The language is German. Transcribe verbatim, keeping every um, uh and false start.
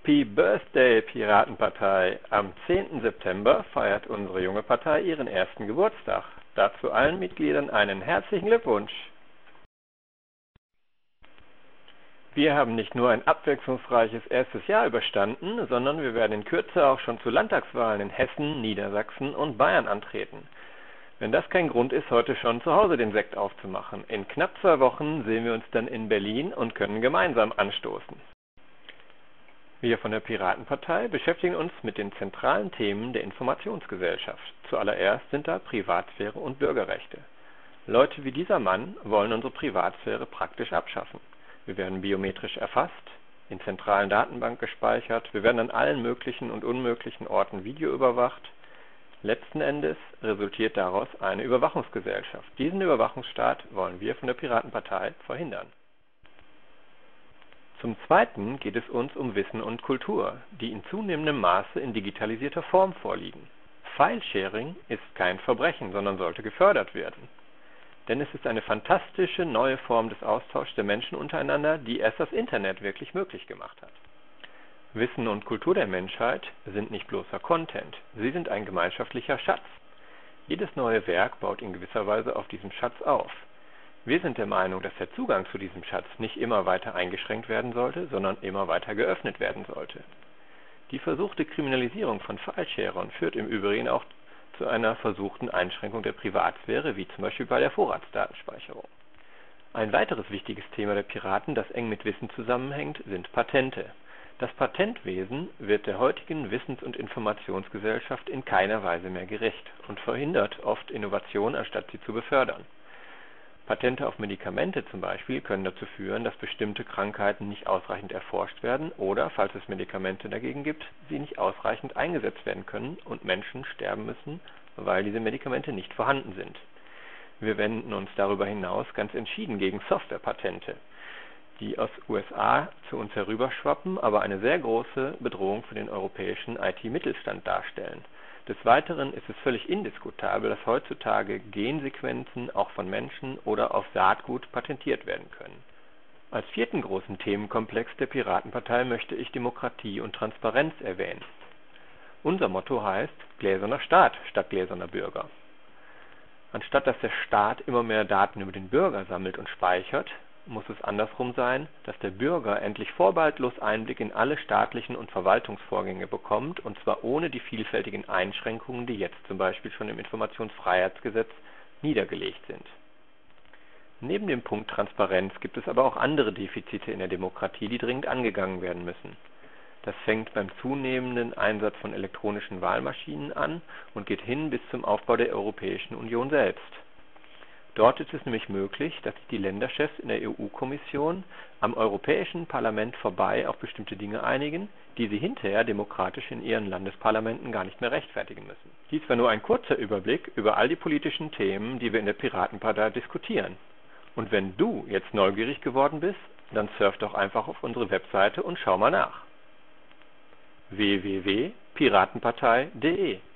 Happy Birthday, Piratenpartei! Am zehnten September feiert unsere junge Partei ihren ersten Geburtstag. Dazu allen Mitgliedern einen herzlichen Glückwunsch! Wir haben nicht nur ein abwechslungsreiches erstes Jahr überstanden, sondern wir werden in Kürze auch schon zu Landtagswahlen in Hessen, Niedersachsen und Bayern antreten. Wenn das kein Grund ist, heute schon zu Hause den Sekt aufzumachen. In knapp zwei Wochen sehen wir uns dann in Berlin und können gemeinsam anstoßen. Wir von der Piratenpartei beschäftigen uns mit den zentralen Themen der Informationsgesellschaft. Zuallererst sind da Privatsphäre und Bürgerrechte. Leute wie dieser Mann wollen unsere Privatsphäre praktisch abschaffen. Wir werden biometrisch erfasst, in zentralen Datenbanken gespeichert, wir werden an allen möglichen und unmöglichen Orten videoüberwacht. Letzten Endes resultiert daraus eine Überwachungsgesellschaft. Diesen Überwachungsstaat wollen wir von der Piratenpartei verhindern. Zum Zweiten geht es uns um Wissen und Kultur, die in zunehmendem Maße in digitalisierter Form vorliegen. File-Sharing ist kein Verbrechen, sondern sollte gefördert werden. Denn es ist eine fantastische neue Form des Austauschs der Menschen untereinander, die erst das Internet wirklich möglich gemacht hat. Wissen und Kultur der Menschheit sind nicht bloßer Content, sie sind ein gemeinschaftlicher Schatz. Jedes neue Werk baut in gewisser Weise auf diesem Schatz auf. Wir sind der Meinung, dass der Zugang zu diesem Schatz nicht immer weiter eingeschränkt werden sollte, sondern immer weiter geöffnet werden sollte. Die versuchte Kriminalisierung von File-Sharern führt im Übrigen auch zu einer versuchten Einschränkung der Privatsphäre, wie zum Beispiel bei der Vorratsdatenspeicherung. Ein weiteres wichtiges Thema der Piraten, das eng mit Wissen zusammenhängt, sind Patente. Das Patentwesen wird der heutigen Wissens- und Informationsgesellschaft in keiner Weise mehr gerecht und verhindert oft Innovation, anstatt sie zu befördern. Patente auf Medikamente zum Beispiel können dazu führen, dass bestimmte Krankheiten nicht ausreichend erforscht werden oder, falls es Medikamente dagegen gibt, sie nicht ausreichend eingesetzt werden können und Menschen sterben müssen, weil diese Medikamente nicht vorhanden sind. Wir wenden uns darüber hinaus ganz entschieden gegen Softwarepatente, die aus U S A zu uns herüberschwappen, aber eine sehr große Bedrohung für den europäischen I T-Mittelstand darstellen. Des Weiteren ist es völlig indiskutabel, dass heutzutage Gensequenzen auch von Menschen oder auf Saatgut patentiert werden können. Als vierten großen Themenkomplex der Piratenpartei möchte ich Demokratie und Transparenz erwähnen. Unser Motto heißt gläserner Staat statt gläserner Bürger. Anstatt dass der Staat immer mehr Daten über den Bürger sammelt und speichert, muss es andersrum sein, dass der Bürger endlich vorbehaltlos Einblick in alle staatlichen und Verwaltungsvorgänge bekommt, und zwar ohne die vielfältigen Einschränkungen, die jetzt zum Beispiel schon im Informationsfreiheitsgesetz niedergelegt sind. Neben dem Punkt Transparenz gibt es aber auch andere Defizite in der Demokratie, die dringend angegangen werden müssen. Das fängt beim zunehmenden Einsatz von elektronischen Wahlmaschinen an und geht hin bis zum Aufbau der Europäischen Union selbst. Dort ist es nämlich möglich, dass sich die Länderchefs in der E U-Kommission am Europäischen Parlament vorbei auf bestimmte Dinge einigen, die sie hinterher demokratisch in ihren Landesparlamenten gar nicht mehr rechtfertigen müssen. Dies war nur ein kurzer Überblick über all die politischen Themen, die wir in der Piratenpartei diskutieren. Und wenn du jetzt neugierig geworden bist, dann surf doch einfach auf unsere Webseite und schau mal nach. w w w punkt piratenpartei punkt de